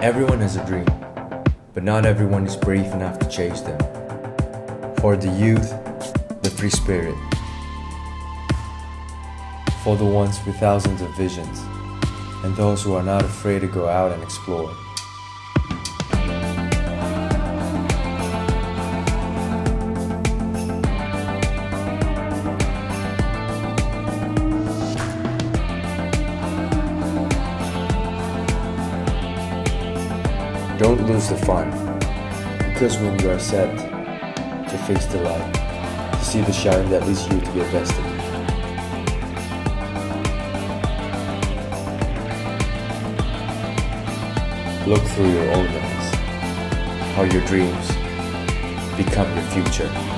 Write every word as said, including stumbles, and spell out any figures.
Everyone has a dream, but not everyone is brave enough to chase them. For the youth, the free spirit. For the ones with thousands of visions, and those who are not afraid to go out and explore. Don't lose the fun, because when you are set to face the light, to see the shine that leads you to your destiny. Look through your own eyes, how your dreams become your future.